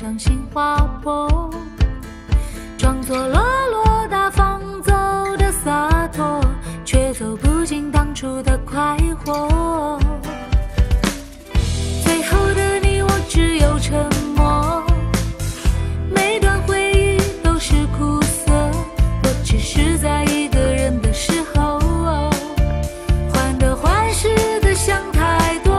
伤心划破，装作落落大方走的洒脱，却走不进当初的快活。最后的你我只有沉默，每段回忆都是苦涩，我只是在一个人的时候患得患失的想太多。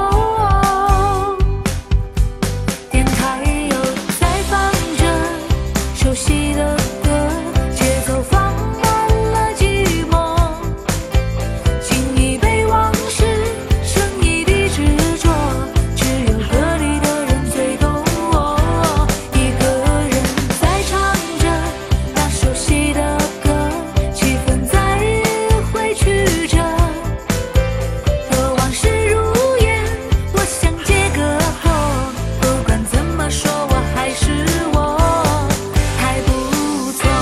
电台又在放着熟悉的歌，节奏放慢了寂寞，轻易被往事生一地执着，只有歌里的人最懂我。一个人在唱着那熟悉的歌，气氛在回去着，若往事如烟，我想接个火。不管怎么说，我还是我，还不错。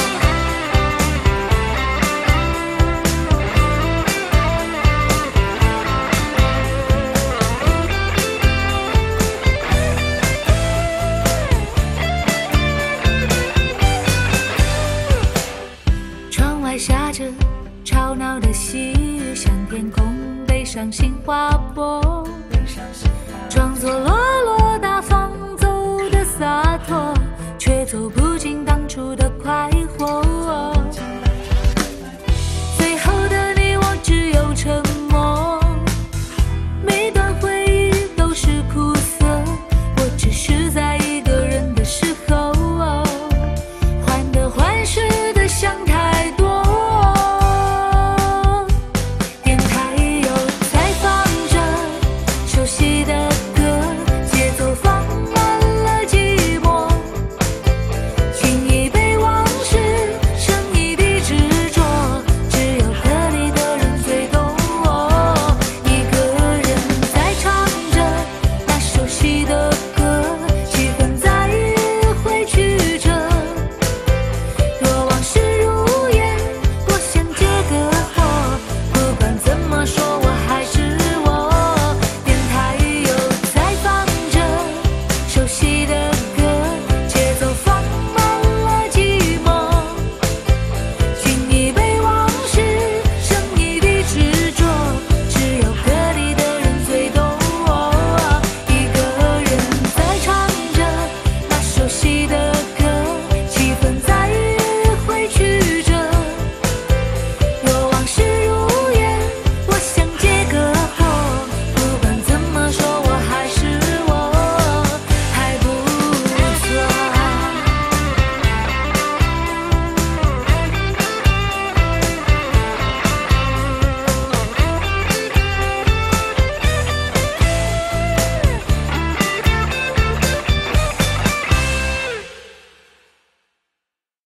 窗外下着吵闹的细雨，像天空被伤心划破，装作落落大方走的洒脱，却走不进当初的快活。